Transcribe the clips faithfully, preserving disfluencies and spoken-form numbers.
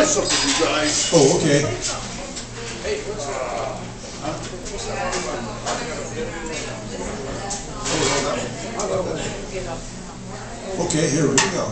try something, you guys. Oh, okay. Okay, here we go.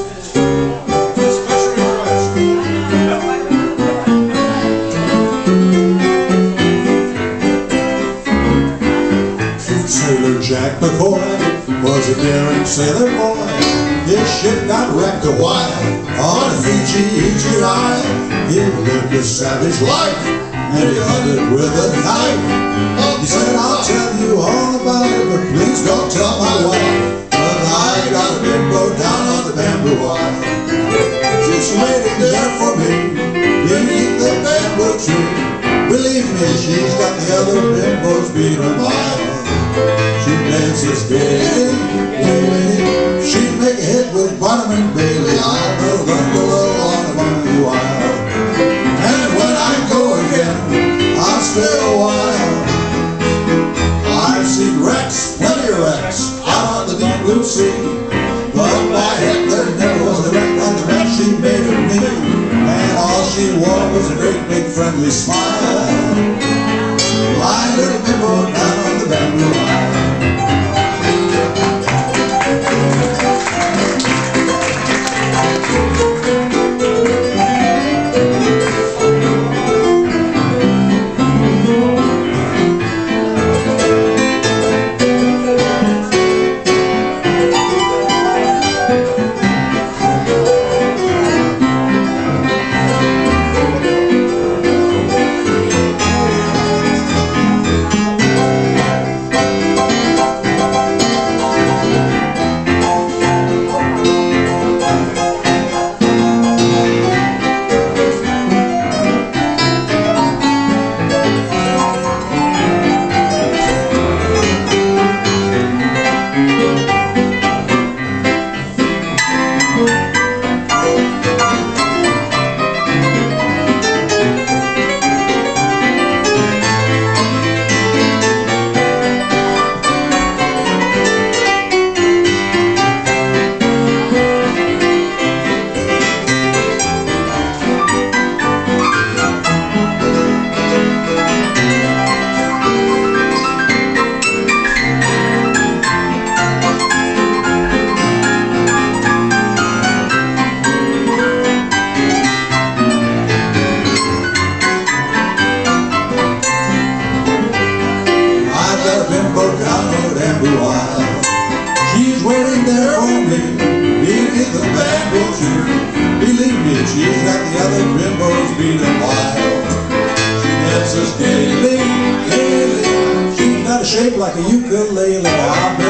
Sailor Jack McCoy was a daring sailor boy. His ship got wrecked a while on a Fiji Egypt isle. He lived a savage life and he hunted with a knife. He said, I'll tell you all about it, but please don't tell my wife. But I got a bimbo down on the bamboo isle. She's waiting there for me beneath the bamboo tree. Believe me, she's got the other bimbos beat a mile. She dances gaily, gaily. She'd make a hit with Barnum and Bailey. I'm a bungalow on a bamboo isle. And when I go again, I'll stay a while. I've seen wrecks, plenty of wrecks, out on the deep blue sea. But my head, there never was a wreck like the wreck she made of me. And all she wore was a great big friendly smile. My little bimbo down on the bamboo isle. She's waiting there for me beneath the bamboo tree. Believe me, she's got the other bimbos beating wild. She dances gaily, gaily. She's got a shape like a ukulele.